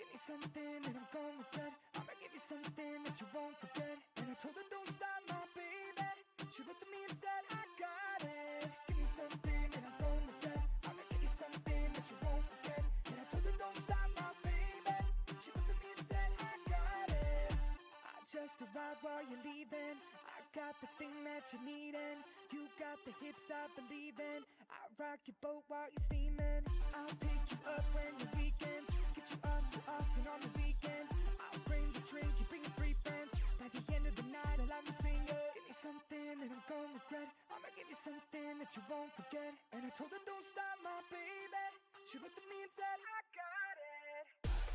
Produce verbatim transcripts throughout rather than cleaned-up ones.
Give me something that I'm gonna regret. I'ma give you something that you won't forget. And I told her don't stop, my baby. She looked at me and said I got it. Give me something that I'm gonna regret. I'ma give you something that you won't forget. And I told her don't stop, my baby. She looked at me and said I got it. I just arrived while you're leaving. I got the thing that you're needing. You got the hips I believe in. I rock your boat while you're steaming. I'll pick you up when your weekends. Get you up so often on the weekend. I'll bring the drink, you bring your three friends. By the end of the night I'll have you sing it. Give me something that I'm gonna regret. I'ma give you something that you won't forget. And I told her don't stop, my baby. She looked at me and said I got it.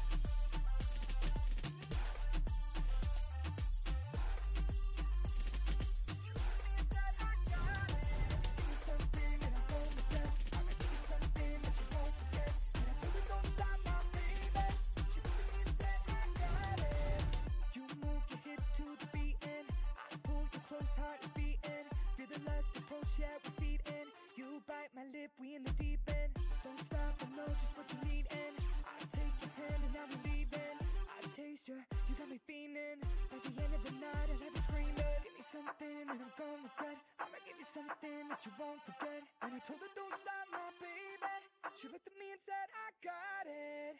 My lip, we in the deep end. Don't stop, I know just what you need. And I take your hand and now we're leaving. I taste you, you got me feeling. By the end of the night I'll have you screaming. Give me something that I'm gonna regret. I'ma give you something that you won't forget. And I told her don't stop, my baby. She looked at me and said I got it.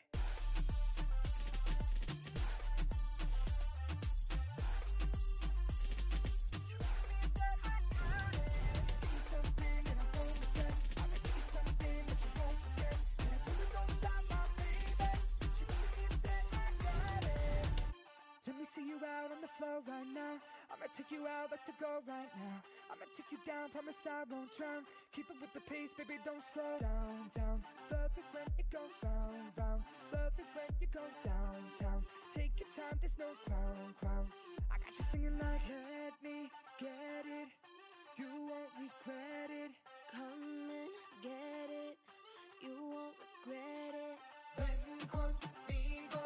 Let me see you out on the floor right now. I'ma take you out like to go right now. I'ma take you down, promise I won't drown. Keep it with the pace, baby, don't slow down, down. Love it when it go round, round. Love it when you go downtown. Take your time, there's no crown, crown. I got you singing like, let me get it. You won't regret it. Come and get it. You won't regret it. Ven conmigo.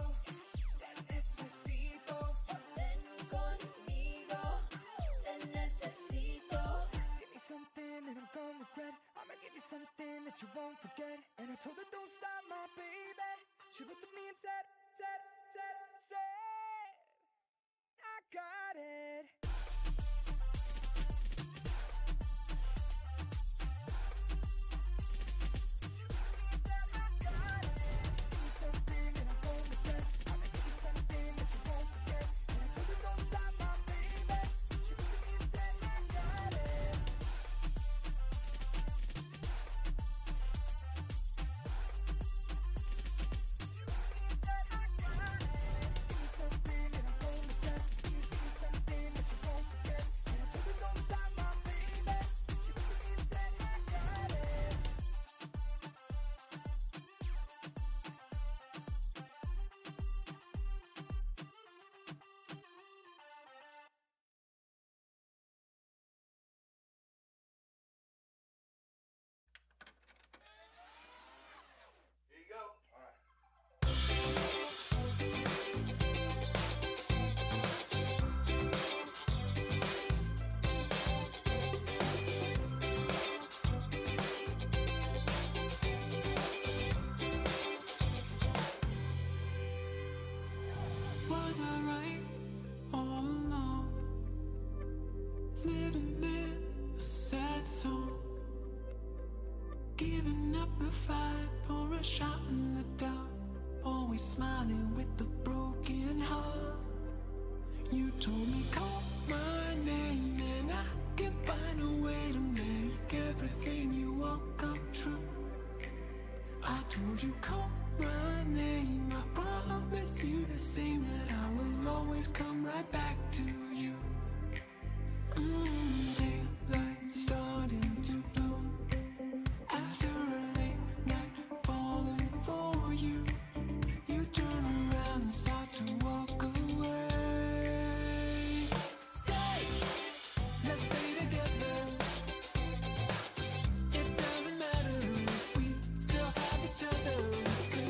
That I'm gonna regret. I'ma give you something that you won't forget. And I told her don't stop, my baby. She looked at me and said, said, said, said I got it.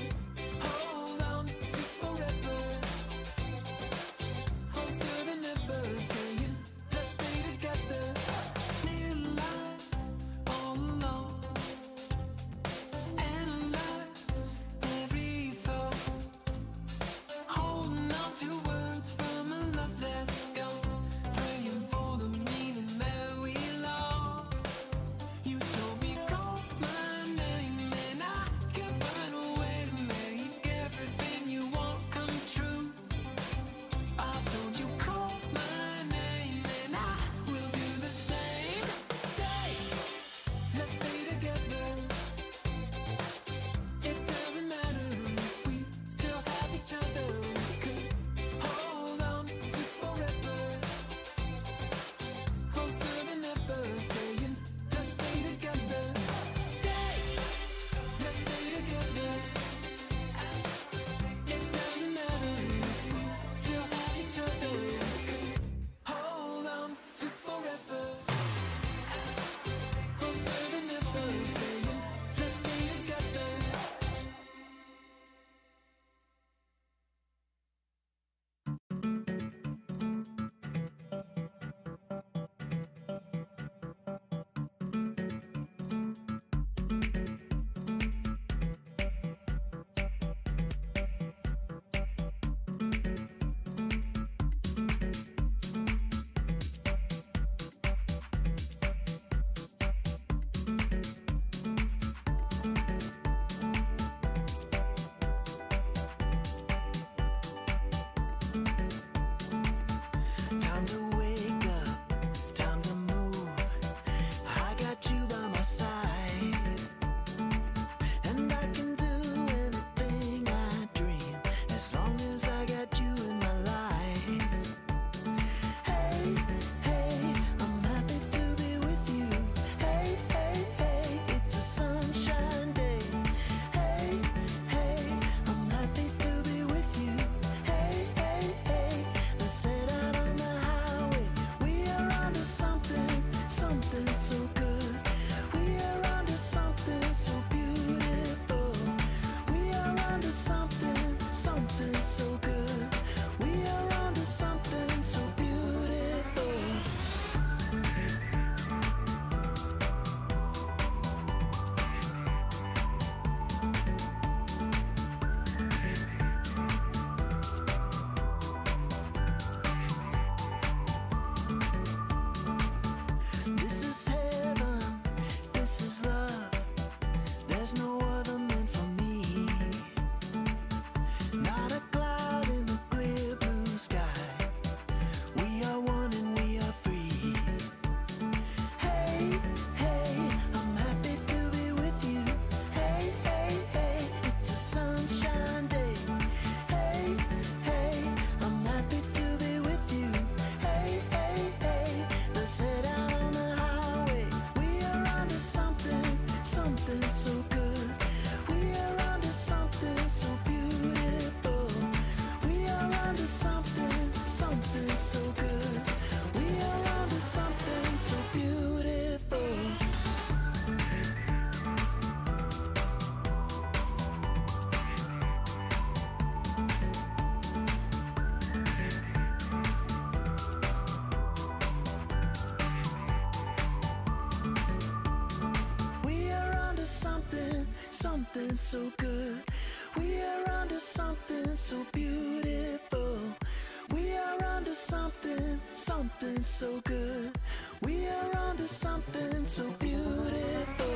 Hold on to forever, closer than ever. something so good. We are onto something so beautiful. We are onto something, something so good. We are onto something so beautiful. This is heaven, this is love. There's no other meant for me. Not a cloud in the clear blue sky. We are one and we are free. Hey, hey, I'm happy to be with you. Hey, hey, hey, it's a sunshine day. Hey, hey, I'm happy to be with you. Hey, hey, hey, let's head out on the highway. We are onto something, something so good. We are onto something so beautiful. We are onto something, something so good. We are onto something so beautiful. We are onto something, something so good. We are onto something so beautiful. We are onto something, something so good. We are onto something so beautiful.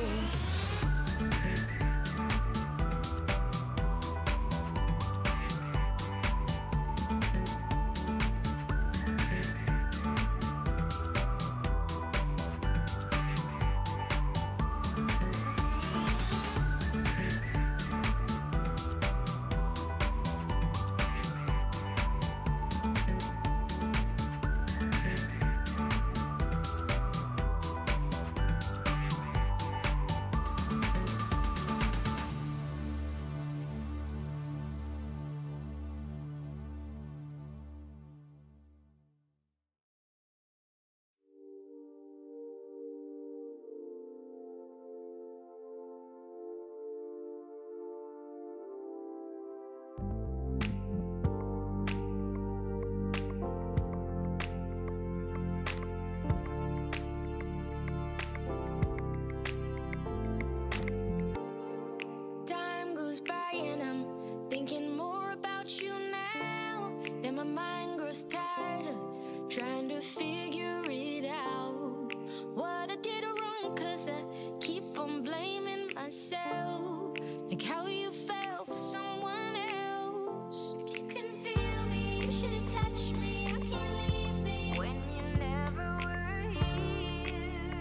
Time goes by and I'm thinking more about you now. Then my mind grows tired of trying to figure it out. What I did wrong, cause I keep on blaming myself. Like how you fell for someone else. If you can feel me, you should've touched me. How can you leave me when you never were here?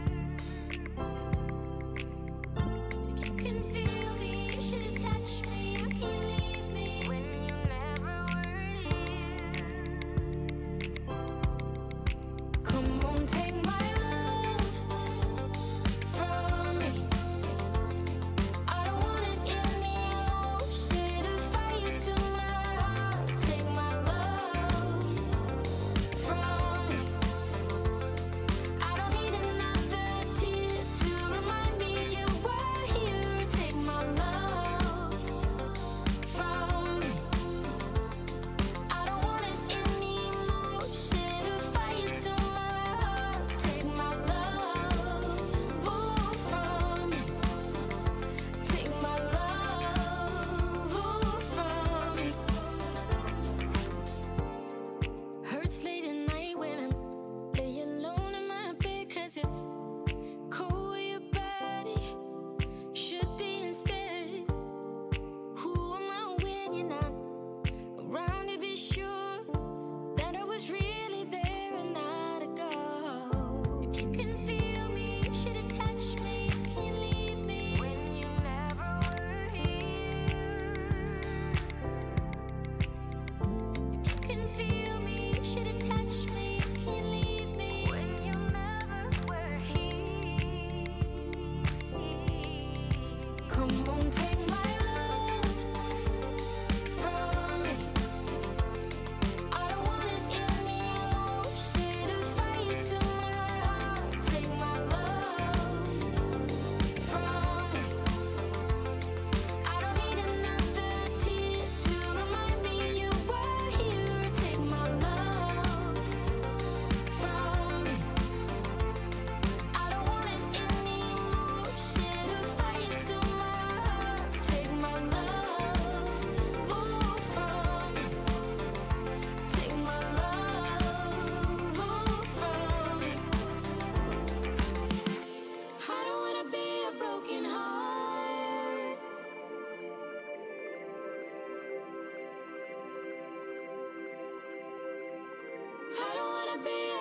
If you can feel me, you should've touched me. How can you leave me when you never were here? Come on, take my love from me. I don't want it anymore.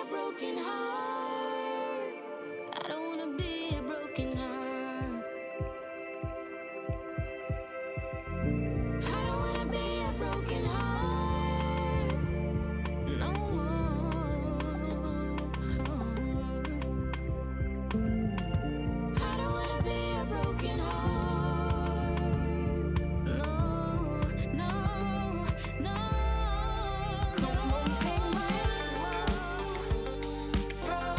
broken heart. I don't wanna be a broken heart. I don't wanna be a broken heart no more. I don't wanna be a broken heart. No, no, no. Come on, take my world from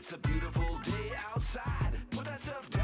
It's a beautiful day outside. Put that stuff down.